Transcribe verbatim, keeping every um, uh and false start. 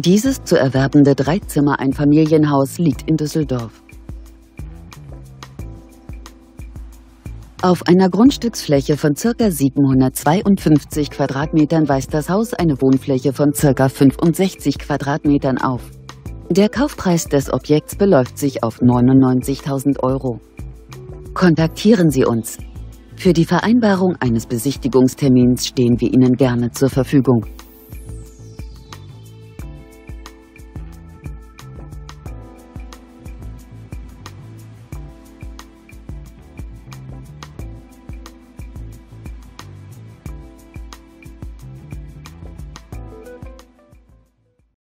Dieses zu erwerbende Dreizimmer-Einfamilienhaus liegt in Düsseldorf. Auf einer Grundstücksfläche von ca. siebenhundertzweiundfünfzig Quadratmetern weist das Haus eine Wohnfläche von ca. fünfundsechzig Quadratmetern auf. Der Kaufpreis des Objekts beläuft sich auf neunundneunzigtausend Euro. Kontaktieren Sie uns. Für die Vereinbarung eines Besichtigungstermins stehen wir Ihnen gerne zur Verfügung.